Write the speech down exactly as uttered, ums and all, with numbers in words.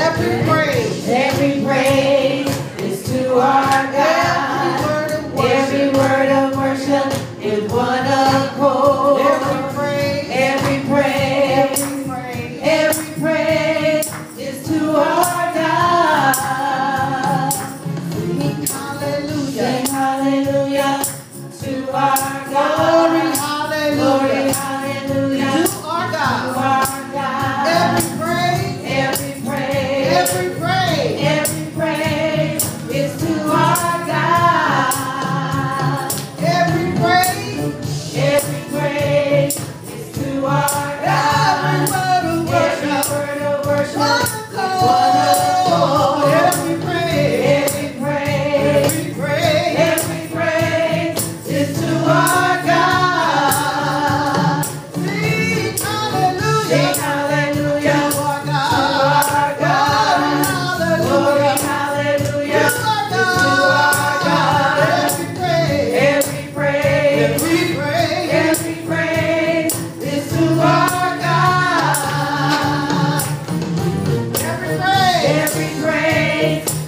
Every praise, every praise is to our God. Every word of worship is one accord. every praise, Every praise, every praise, every praise is to our God. hallelujah. Sing hallelujah to our God. Glory, Glory, hallelujah. hallelujah To our to God. our God. Every praise, Every praise, every praise, every praise is to our God. every praise, Every praise is to our every God. word of Every worship. word of worship One is one accord. accord. Every praise, Every praise, every praise, every praise is to our God. sing hallelujah. Sing hallelujah To our to God. our God. Glory, Hallelujah. hallelujah To our is to our God. Every praise, Every praise, every praise, every praise is to our God. every praise, Every praise